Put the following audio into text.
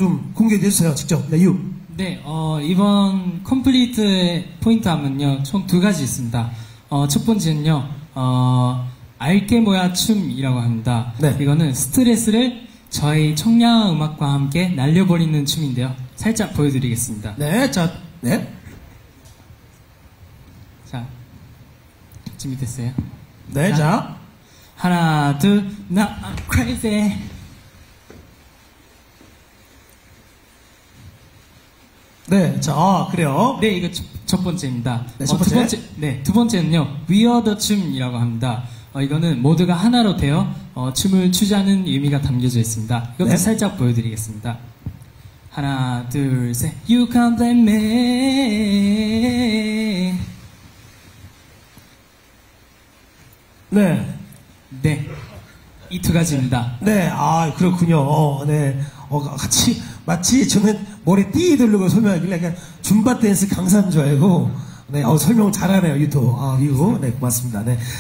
좀 공개해 주세요. 직접. 네, 유. 네, 이번 컴플리트의 포인트 하면요, 총 2가지 있습니다. 첫 번째는요, 알게 뭐야 춤이라고 합니다. 네. 이거는 스트레스를 저희 청량 음악과 함께 날려버리는 춤인데요. 살짝 보여드리겠습니다. 네, 자, 네. 자, 준비됐어요? 네, 자. 하나, 둘, now I'm crazy. 네, 자, 그래요. 네, 이거 첫 번째입니다. 네, 첫 번째. 두 번째는요, We Are the 춤이라고 합니다. 이거는 모두가 하나로 되어 춤을 추자는 의미가 담겨져 있습니다. 이것도 네. 살짝 보여드리겠습니다. 하나, 둘, 셋. You can't blame me. 네. 네, 이 2가지입니다. 네, 아, 그렇군요. 네. 같이, 마치 저는 머리 띠 들르고 설명하길래 그냥 줌바 댄스 강사인 줄 알고, 네, 설명 잘하네요, 유토. 유. 네, 고맙습니다. 네.